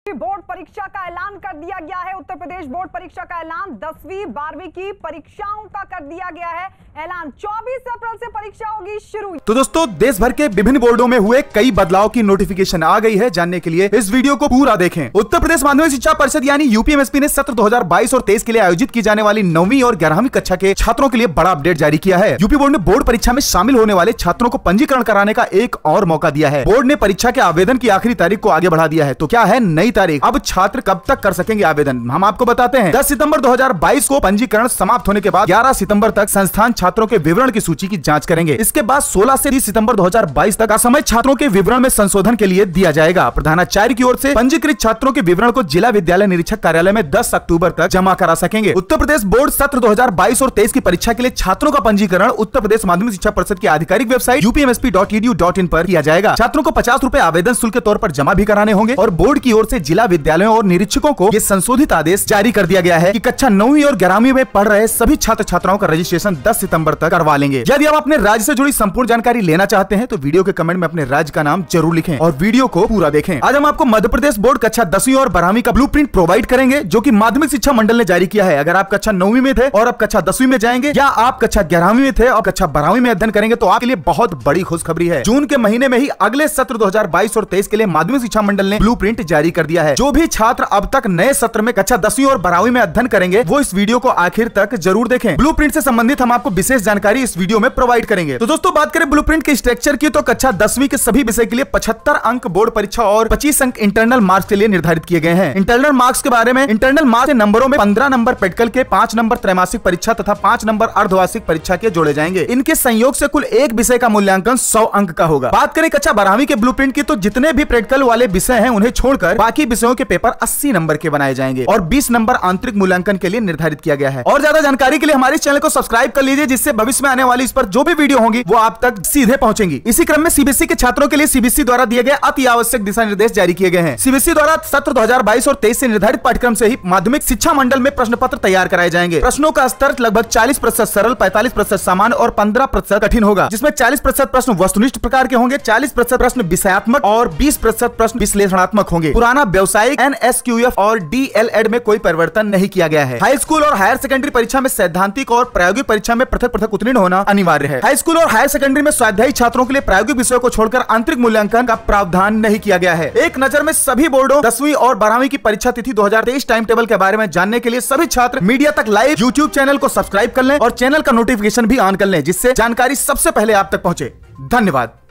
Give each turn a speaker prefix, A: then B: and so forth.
A: Board परीक्षा का ऐलान कर दिया गया है। उत्तर प्रदेश बोर्ड परीक्षा का ऐलान 10वीं 12वीं की परीक्षाओं का कर दिया गया है ऐलान। 24 अप्रैल से परीक्षा होगी शुरू।
B: तो दोस्तों, देश भर के विभिन्न बोर्डों में हुए कई बदलाव की नोटिफिकेशन आ गई है। जानने के लिए इस वीडियो को पूरा देखें। उत्तर प्रदेश माध्यमिक शिक्षा परिषद यानी यूपीएमएसपी ने सत्र 2022 और 23 के लिए आयोजित की जाने वाली 9वीं और 11वीं कक्षा के छात्रों के लिए बड़ा अपडेट जारी किया है। यूपी बोर्ड ने बोर्ड परीक्षा में शामिल होने वाले छात्रों को पंजीकरण कराने का एक और मौका दिया है। बोर्ड ने परीक्षा के आवेदन की आखिरी तारीख को आगे बढ़ा दिया है। तो क्या है नई तारीख? अब छात्र कब तक कर सकेंगे आवेदन, हम आपको बताते हैं। 10 सितंबर 2022 को पंजीकरण समाप्त होने के बाद 11 सितंबर तक संस्थान छात्रों के विवरण की सूची की जांच करेंगे। इसके बाद 16 से 30 सितंबर 2022 तक असमय छात्रों के विवरण में संशोधन के लिए दिया जाएगा। प्रधानाचार्य की ओर से पंजीकृत छात्रों के विवरण को जिला विद्यालय निरीक्षक कार्यालय में 10 अक्टूबर तक जमा करा सकेंगे। उत्तर प्रदेश बोर्ड सत्र 2022 और 23 की परीक्षा के लिए छात्रों का पंजीकरण उत्तर प्रदेश माध्यमिक शिक्षा परिषद की आधिकारिक वेबसाइट upmsp.edu.in पर किया जाएगा। छात्रों को 50 रुपए आवेदन शुल्क के तौर पर जमा भी कराने होंगे और बोर्ड की ओर से जिला विद्यालयों और निरीक्षकों को ये संशोधित आदेश जारी कर दिया गया है कि कक्षा 9वीं और 11वीं में पढ़ रहे सभी छात्र छात्राओं का रजिस्ट्रेशन 10 सितंबर तक करवा लेंगे। यदि आप अपने राज्य से जुड़ी संपूर्ण जानकारी लेना चाहते हैं तो वीडियो के कमेंट में अपने राज्य का नाम जरूर लिखें और वीडियो को पूरा देखें। आज हम आपको मध्य प्रदेश बोर्ड कक्षा 10वीं और 12वीं का ब्लूप्रिंट प्रोवाइड करेंगे, जो कि माध्यमिक शिक्षा मंडल ने जारी किया है। अगर आप कक्षा 9वीं में थे और अब कक्षा 10वीं में जाएंगे, या आप कक्षा 11वीं में थे और कक्षा 12वीं में अध्ययन करेंगे, तो आपके लिए बहुत बड़ी खुशखबरी है। जून के महीने में ही अगले सत्र 2022 और 23 के लिए माध्यमिक शिक्षा मंडल ने ब्लूप्रिंट जारी कर दिया है। जो भी छात्र अब तक नए सत्र में कक्षा 10वीं और 12वीं में अध्ययन करेंगे, वो इस वीडियो को आखिर तक जरूर देखें। ब्लूप्रिंट से संबंधित हम आपको विशेष जानकारी इस वीडियो में प्रोवाइड करेंगे। तो दोस्तों, बात करें ब्लूप्रिंट के स्ट्रक्चर की, तो कक्षा 10वीं के सभी विषय के लिए 75 अंक बोर्ड परीक्षा और 25 अंक इंटरनल मार्क्स के लिए निर्धारित किए गए हैं। इंटरनल मार्क्स के बारे में, इंटरनल मार्क्स के नंबरों में 15 नंबर प्रैक्टिकल के, 5 नंबर त्रैमासिक परीक्षा तथा 5 नंबर अर्धवार्षिक परीक्षा के जोड़े जाएंगे। इनके संयोग से कुल एक विषय का मूल्यांकन 100 अंक का होगा। बात करें कक्षा 12वीं के ब्लूप्रिंट की, तो जितने भी प्रैक्टिकल वाले विषय हैं उन्हें छोड़कर बाकी विषयों के पेपर 80 नंबर के बनाए जाएंगे और 20 नंबर आंतरिक मूल्यांकन के लिए निर्धारित किया गया है। और ज्यादा जानकारी के लिए हमारे चैनल को सब्सक्राइब कर लीजिए, जिससे भविष्य में आने वाली इस पर जो भी वीडियो होंगी वो आप तक सीधे पहुंचेंगी। इसी क्रम में सीबीएसई के छात्रों के लिए सीबीएसई द्वारा दिए गए अति आवश्यक दिशा निर्देश जारी किए गए हैं। सीबीएसई द्वारा सत्र 2022 और 23 से निर्धारित पाठ्यक्रम से ही माध्यमिक शिक्षा मंडल में प्रश्न पत्र तैयार कराए जाएंगे। प्रश्नों का स्तर लगभग 40% सरल, 45% सामान्य और 15% कठिन होगा, जिसमें 40% प्रश्न वस्तुनिष्ठ प्रकार के होंगे, 40% प्रश्न विषयात्मक और 20% प्रश्न विश्लेषणात्मक होंगे। पुराना व्यावसायिक, NSQF और DLED में कोई परिवर्तन नहीं किया गया है। हाई स्कूल और हायर सेकेंडरी परीक्षा में सैद्धांतिक और प्रायोगिक परीक्षा में पृथक पृथक उत्तीर्ण होना अनिवार्य है। हाई स्कूल और हायर सेकेंडरी में स्वाध्यायी छात्रों के लिए प्रायोगिक विषयों को छोड़कर आंतरिक मूल्यांकन का प्रावधान नहीं किया गया है। एक नजर में सभी बोर्डों 10वीं और 12वीं की परीक्षा तिथि 2023 टाइम टेबल के बारे में जानने के लिए सभी छात्र मीडिया तक लाइव YouTube चैनल को सब्सक्राइब कर लें और चैनल का नोटिफिकेशन भी ऑन कर लें, जिससे जानकारी सबसे पहले आप तक पहुंचे। धन्यवाद।